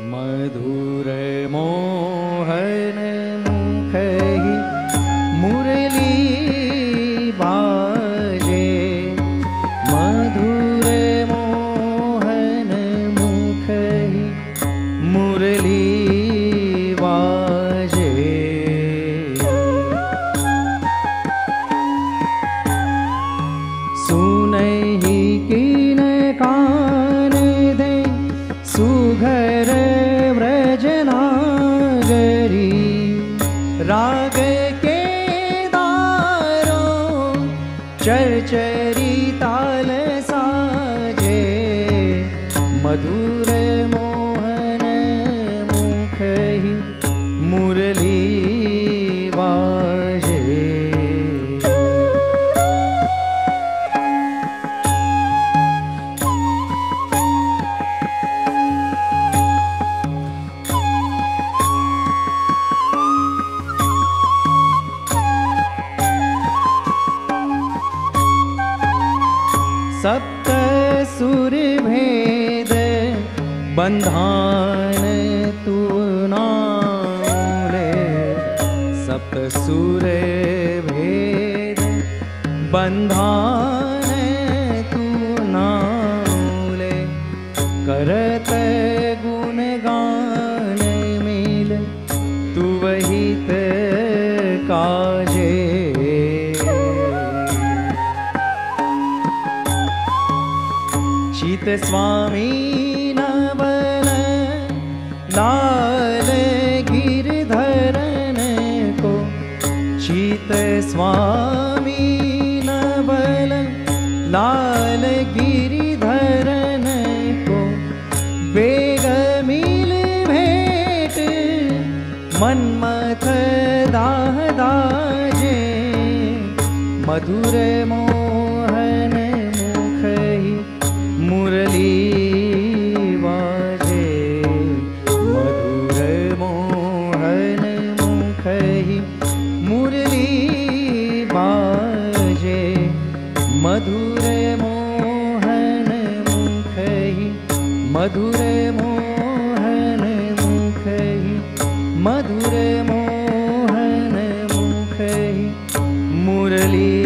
मधुर मोहन मुखहि मुरली बाजे। मधुर मोहन मुखहि मुरली बाजे। सुनहि किन कान दे सुघर व्रजनागरी। राग के दारो चरचरी ताल साजे। मधुर मोहन मुखहि मुरली बाजे। सप्त सुर भेद बंधान तू नाले। सप्त सुर भेद बंधान तू नाले। करत गुण गान मिल तू वहित काजे। चित स्वामी नवल लाल गिरधरन को। चित स्वामी नवल लाल गिरधरन को। बेग मिल भेंट मन्मथ दाह दाजे। मधुर मोहन मुखहि मुरली बाजे। मधुर मोहन मुखहि मुरली बाजे। मधुर मोहन मुखहि मधुर मोहन मुखहि मधुर मोहन मुखहि मुरली